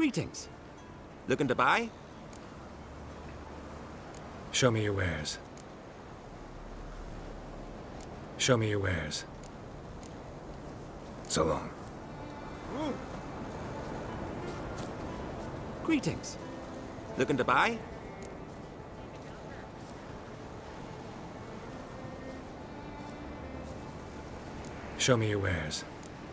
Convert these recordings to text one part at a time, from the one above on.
Greetings. Looking to buy? Show me your wares. Show me your wares. So long. Greetings. Looking to buy? Show me your wares.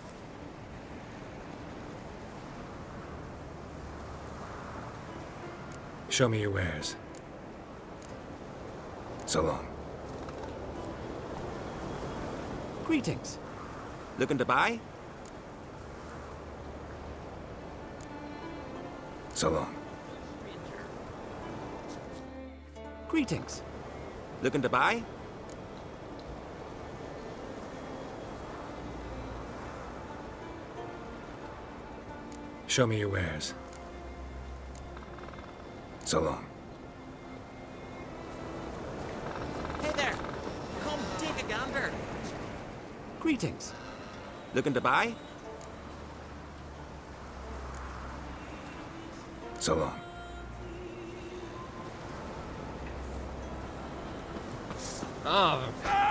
Show me your wares. So long. Greetings. Looking to buy? So long. Greetings. Looking to buy? Show me your wares. So long. Hey there! Come take a gander! Greetings. Looking to buy? So long. Oh,